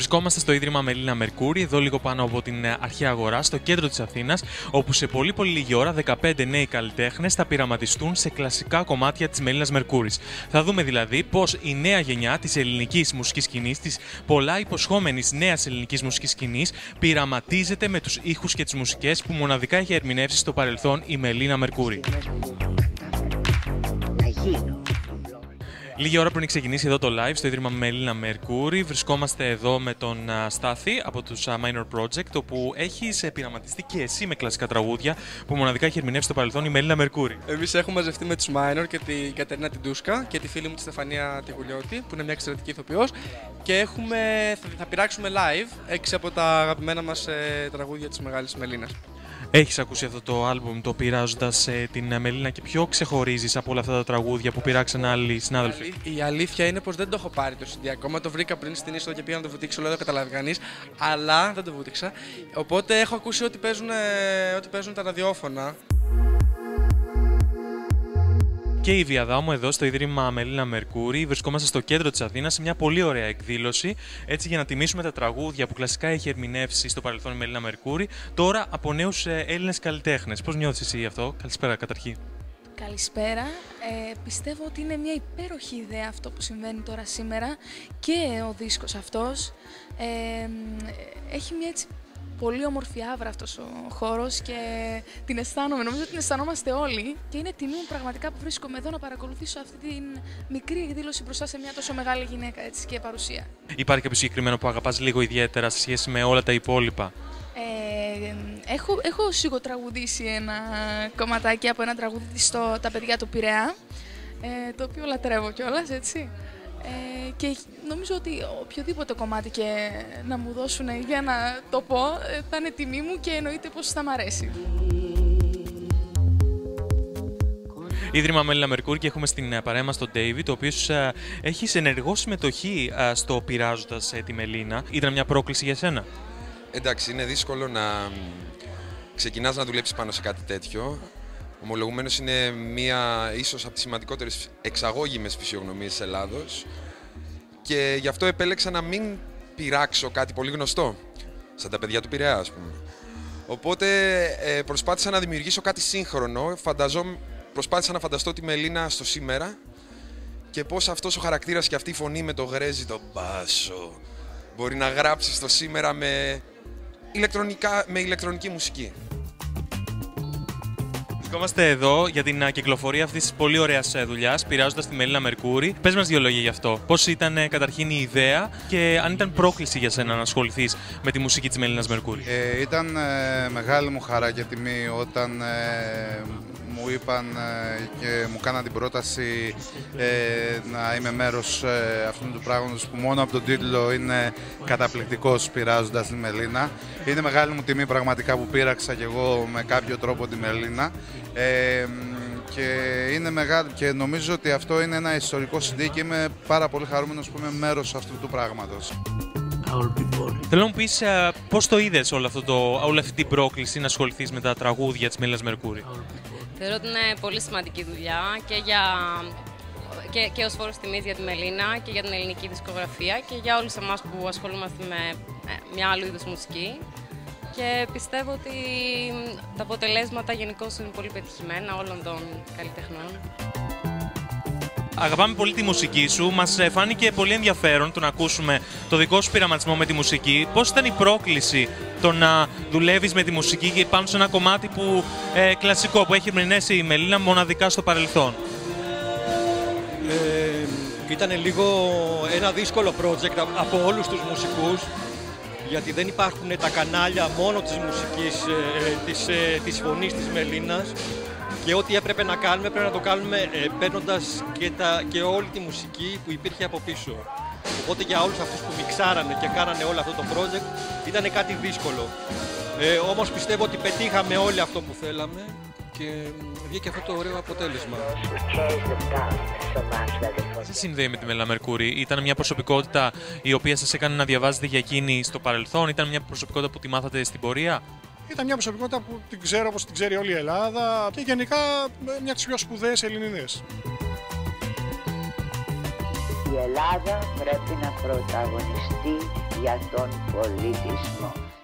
Βρισκόμαστε στο Ίδρυμα Μελίνα Μερκούρη, εδώ λίγο πάνω από την αρχαία αγορά, στο κέντρο της Αθήνας, όπου σε πολύ λίγη ώρα 15 νέοι καλλιτέχνες θα πειραματιστούν σε κλασικά κομμάτια της Μελίνας Μερκούρης. Θα δούμε δηλαδή πώς η νέα γενιά της ελληνικής μουσικής σκηνής, της πολλά υποσχόμενης νέας ελληνικής μουσικής σκηνής, πειραματίζεται με τους ήχους και τις μουσικές που μοναδικά έχει ερμηνεύσει στο παρελθόν η Μελίνα Μερκούρη. Λίγη ώρα πριν ξεκινήσει εδώ το live στο Ίδρυμα Μελίνα Μερκούρη, βρισκόμαστε εδώ με τον Στάθη από τους Minor Project, όπου έχεις πειραματιστεί και εσύ με κλασικά τραγούδια που μοναδικά έχει ερμηνεύσει στο παρελθόν η Μελίνα Μερκούρη. Εμείς έχουμε μαζευτεί με τους Minor και την Κατερίνα την Τούσκα και τη φίλη μου τη Στεφανία τη Γουλιώτη, που είναι μια εξαιρετική ηθοποιός, και θα πειράξουμε live 6 από τα αγαπημένα μας τραγούδια της μεγάλης Μελίνας. Έχεις ακούσει αυτό το άλμπουμ, το πειράζοντας την Μελίνα, και ποιο ξεχωρίζεις από όλα αυτά τα τραγούδια που πειράξαν άλλοι συνάδελφοι? Η αλήθεια είναι πως δεν το έχω πάρει το CD ακόμα. Το βρήκα πριν στην είσοδο και πήγα να το βουτήξω, λέω δεν το καταλάβει κανείς, αλλά δεν το βούτυξα. Οπότε έχω ακούσει ότι παίζουν τα ραδιόφωνα. Και η Βιαδάμου εδώ στο Ίδρυμα Μελίνα Μερκούρη. Βρισκόμαστε στο κέντρο της Αθήνας σε μια πολύ ωραία εκδήλωση, έτσι για να τιμήσουμε τα τραγούδια που κλασικά έχει ερμηνεύσει στο παρελθόν η Μελίνα Μερκούρη, τώρα από νέους Έλληνες καλλιτέχνες. Πώς νιώθεις εσύ γι' αυτό? Καλησπέρα καταρχήν. Καλησπέρα. Πιστεύω ότι είναι μια υπέροχη ιδέα αυτό που συμβαίνει τώρα σήμερα και ο δίσκος αυτός. Έχει μια έτσι πολύ όμορφη άβρα αυτός ο χώρος και την αισθάνομαι, νομίζω ότι την αισθανόμαστε όλοι, και είναι τιμή μου πραγματικά που βρίσκομαι εδώ να παρακολουθήσω αυτή την μικρή εκδήλωση μπροστά σε μια τόσο μεγάλη γυναίκα, έτσι, και παρουσία. Υπάρχει κάποιο συγκεκριμένο που αγαπάς λίγο ιδιαίτερα σε σχέση με όλα τα υπόλοιπα? Έχω σιγοτραγουδήσει ένα κομματάκι από ένα τραγούδι στο «Τα παιδιά του Πειραιά», το οποίο λατρεύω κιόλας, έτσι. Και νομίζω ότι οποιοδήποτε κομμάτι και να μου δώσουν για να το πω θα είναι τιμή μου και εννοείται πως θα μ' αρέσει. Ίδρυμα Μελίνα Μερκούρη, και έχουμε στην παρέα μας τον David, ο οποίος έχει ενεργό συμμετοχή στο πειράζοντας τη Μελίνα. Ήταν μια πρόκληση για σένα? Εντάξει, είναι δύσκολο να ξεκινάς να δουλέψεις πάνω σε κάτι τέτοιο. Ομολογουμένως είναι μία ίσως από τις σημαντικότερες εξαγώγημες φυσιογνωμίες της Ελλάδος, και γι' αυτό επέλεξα να μην πειράξω κάτι πολύ γνωστό, σαν τα παιδιά του Πειραιά, ας πούμε. Οπότε προσπάθησα να δημιουργήσω κάτι σύγχρονο, προσπάθησα να φανταστώ τη Μελίνα στο σήμερα και πώς αυτός ο χαρακτήρας και αυτή η φωνή με το γρέζι, το μπάσο, μπορεί να γράψει στο σήμερα με ηλεκτρονική μουσική. Βρισκόμαστε εδώ για την κυκλοφορία αυτής της πολύ ωραίας δουλειάς, πειράζοντας τη Μελίνα Μερκούρη. Πες μας δύο λόγια γι' αυτό. Πώς ήταν καταρχήν η ιδέα και αν ήταν πρόκληση για σένα να ασχοληθείς με τη μουσική της Μελίνας Μερκούρη? Ήταν μεγάλη μου χαρά και τιμή όταν μου είπαν και μου κάναν την πρόταση να είμαι μέρος αυτού του πράγματος, που μόνο από τον τίτλο είναι καταπληκτικός, πειράζοντας τη Μελίνα. Είναι μεγάλη μου τιμή πραγματικά που πείραξα κι εγώ με κάποιο τρόπο τη Μελίνα. Και είναι μεγάλο, και νομίζω ότι αυτό είναι ένα ιστορικό CD και είμαι πάρα πολύ χαρούμενος που είμαι μέρος αυτού του πράγματος. Θέλω να μου πεις πώς το είδες όλη αυτή την πρόκληση να ασχοληθείς με τα τραγούδια της Μελίνας Μερκούρη? Θεωρώ ότι είναι πολύ σημαντική δουλειά και ως φόρος τιμής για τη Μελίνα και για την ελληνική δισκογραφία και για όλους εμάς που ασχολούμαστε με μια άλλου είδους μουσική. Και πιστεύω ότι τα αποτελέσματα γενικώς είναι πολύ πετυχημένα όλων των καλλιτεχνών. Αγαπάμε πολύ τη μουσική σου. Μας φάνηκε πολύ ενδιαφέρον το να ακούσουμε το δικό σου πειραματισμό με τη μουσική. Πώς ήταν η πρόκληση το να δουλεύεις με τη μουσική και πάνω σε ένα κομμάτι κλασικό που έχει ερμηνεύσει η Μελίνα μοναδικά στο παρελθόν? Ήταν λίγο ένα δύσκολο project από όλους τους μουσικούς, γιατί δεν υπάρχουν τα κανάλια μόνο της μουσικής, της φωνής της Μελίνας, και ό,τι έπρεπε να κάνουμε, πρέπει να το κάνουμε παίρνοντας και όλη τη μουσική που υπήρχε από πίσω. Οπότε για όλους αυτούς που μιξάρανε και κάνανε όλο αυτό το project ήταν κάτι δύσκολο. Όμως πιστεύω ότι πετύχαμε όλοι αυτό που θέλαμε και βγήκε αυτό το ωραίο αποτέλεσμα. Τι συνδέει με τη Μελίνα Μερκούρη? Ήταν μια προσωπικότητα η οποία σας έκανε να διαβάζετε για εκείνη στο παρελθόν? Ήταν μια προσωπικότητα που τη μάθατε στην πορεία? Ήταν μια προσωπικότητα που την ξέρω όπως την ξέρει όλη η Ελλάδα και γενικά μια από τις πιο σπουδαίες Ελληνίδες. Η Ελλάδα πρέπει να πρωταγωνιστεί για τον πολιτισμό.